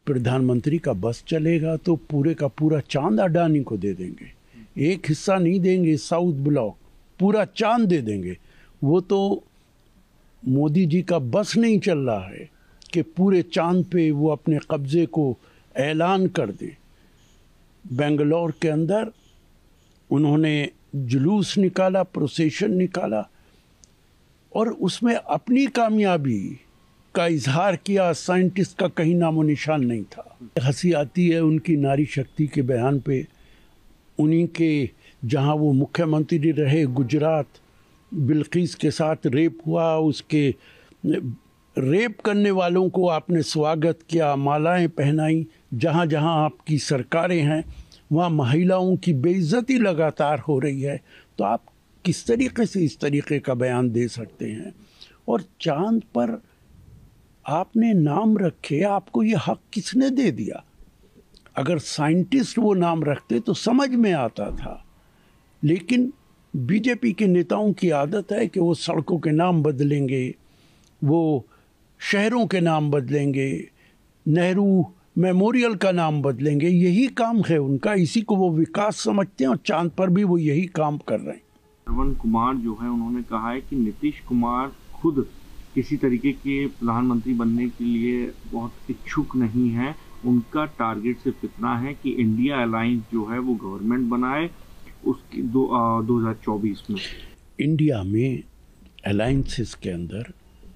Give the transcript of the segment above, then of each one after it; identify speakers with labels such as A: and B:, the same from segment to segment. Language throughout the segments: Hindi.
A: प्रधानमंत्री का बस चलेगा तो पूरे का पूरा चांद अडानी को दे देंगे, एक हिस्सा नहीं देंगे, साउथ ब्लॉक पूरा चांद दे देंगे। वो तो मोदी जी का बस नहीं चल रहा है कि पूरे चांद पे वो अपने कब्जे को ऐलान कर दे। बेंगलोर के अंदर उन्होंने जुलूस निकाला, प्रोसेशन निकाला और उसमें अपनी कामयाबी का इजहार किया। साइंटिस्ट का कहीं नामो निशान नहीं था। हंसी आती है उनकी नारी शक्ति के बयान पे। उन्हीं के जहां वो मुख्यमंत्री रहे गुजरात, बिल्किस के साथ रेप हुआ, उसके रेप करने वालों को आपने स्वागत किया, मालाएं पहनाई। जहां जहां आपकी सरकारें हैं वहाँ महिलाओं की बेइज्जती लगातार हो रही है। तो आप किस तरीके से इस तरीके का बयान दे सकते हैं? और चांद पर आपने नाम रखे, आपको ये हक किसने दे दिया? अगर साइंटिस्ट वो नाम रखते तो समझ में आता था, लेकिन बीजेपी के नेताओं की आदत है कि वो सड़कों के नाम बदलेंगे, वो शहरों के नाम बदलेंगे, नेहरू मेमोरियल का नाम बदलेंगे। यही काम है उनका, इसी को वो विकास समझते हैं और चांद पर भी वो यही काम कर रहे हैं।
B: श्रवण कुमार जो है उन्होंने कहा है कि नीतीश कुमार खुद किसी तरीके के प्रधानमंत्री बनने के लिए बहुत इच्छुक नहीं है। उनका टारगेट सिर्फ इतना है कि इंडिया अलायंस जो है वो गवर्नमेंट बनाए उसकी 2024 में।
A: इंडिया में अलायंसेस के अंदर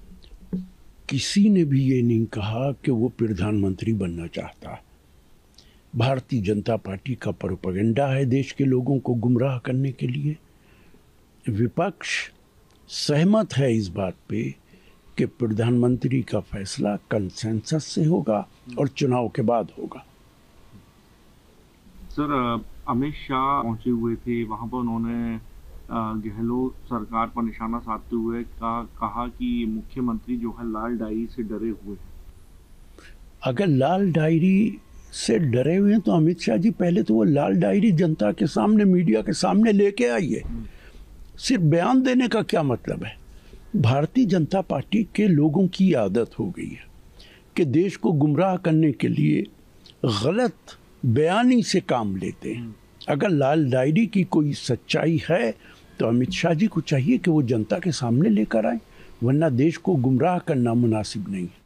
A: किसी ने भी ये नहीं कहा कि वो प्रधानमंत्री बनना चाहता। भारतीय जनता पार्टी का प्रोपेगेंडा है देश के लोगों को गुमराह करने के लिए। विपक्ष सहमत है इस बात पे कि प्रधानमंत्री का फैसला कंसेंसस से होगा और चुनाव के बाद होगा।
B: सर, अमित शाह पहुंचे हुए थे, वहां पर उन्होंने गहलोत सरकार पर निशाना साधते हुए कहा कि मुख्यमंत्री जो है लाल डायरी से डरे हुए हैं।
A: अगर लाल डायरी से डरे हुए हैं तो अमित शाह जी पहले तो वो लाल डायरी जनता के सामने, मीडिया के सामने लेके आइए। सिर्फ बयान देने का क्या मतलब है? भारतीय जनता पार्टी के लोगों की आदत हो गई है कि देश को गुमराह करने के लिए गलत बयानी से काम लेते हैं। अगर लाल डायरी की कोई सच्चाई है तो अमित शाह जी को चाहिए कि वो जनता के सामने लेकर आए, वरना देश को गुमराह करना मुनासिब नहीं है।